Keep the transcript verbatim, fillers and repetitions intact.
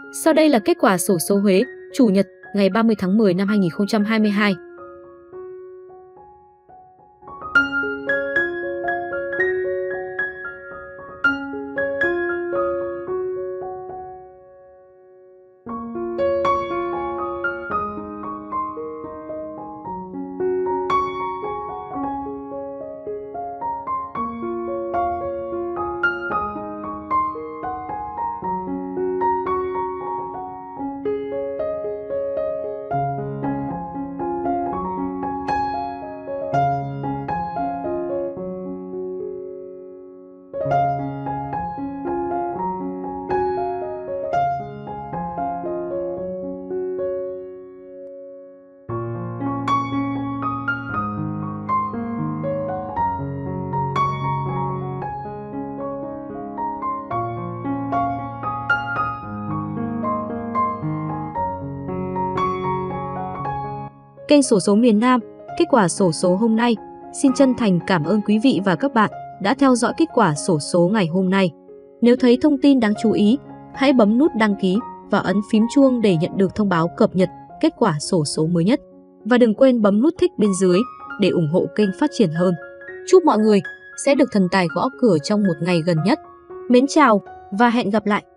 Sau đây là kết quả xổ số Huế, Chủ nhật, ngày ba mươi tháng mười năm hai nghìn không trăm hai mươi hai. Kênh Xổ số miền Nam, kết quả xổ số hôm nay. Xin chân thành cảm ơn quý vị và các bạn đã theo dõi kết quả xổ số ngày hôm nay. Nếu thấy thông tin đáng chú ý, hãy bấm nút đăng ký và ấn phím chuông để nhận được thông báo cập nhật kết quả xổ số mới nhất. Và đừng quên bấm nút thích bên dưới để ủng hộ kênh phát triển hơn. Chúc mọi người sẽ được thần tài gõ cửa trong một ngày gần nhất. Mến chào và hẹn gặp lại!